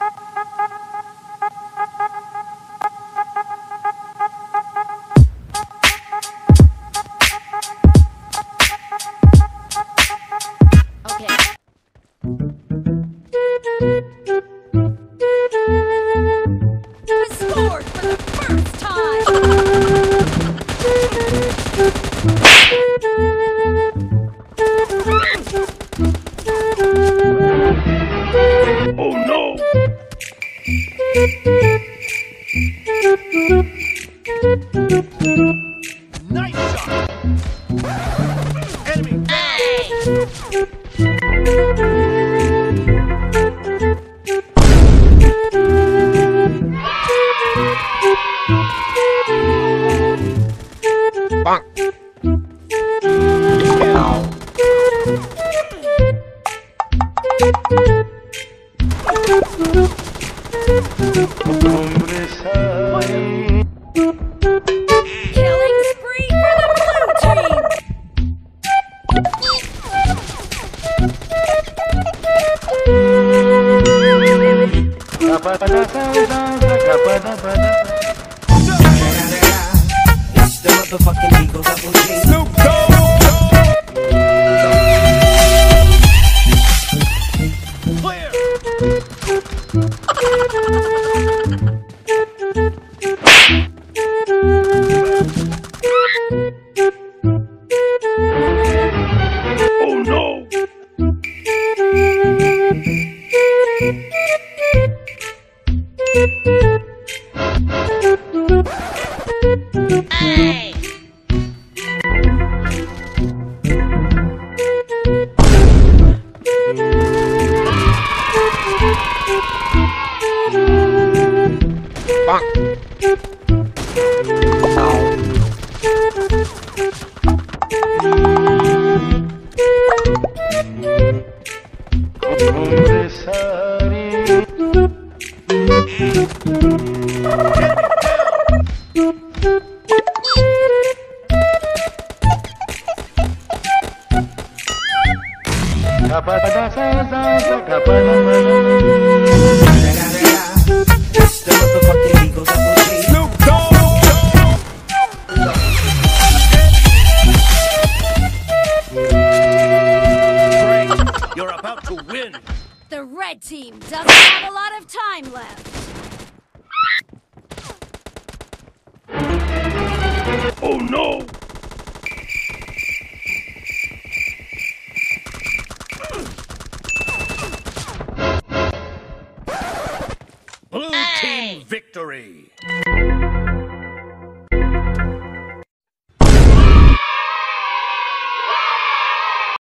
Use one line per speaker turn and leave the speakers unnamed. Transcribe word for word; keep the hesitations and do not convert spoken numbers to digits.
Okay. Scored for the first time!
Oh no! Nice shot! Enemy down! Bonk.
Killing spree for the blue team!
It's the motherfucking Eagle Double G.
Snoop Dogg! Clear! Oh no!
Hey!
Bonk.
It's the motherfucking Eagle Double G.
Snoop Dogg! Great! You're about to win!
The red team doesn't have a lot of time left.
Oh no! Blue team victory!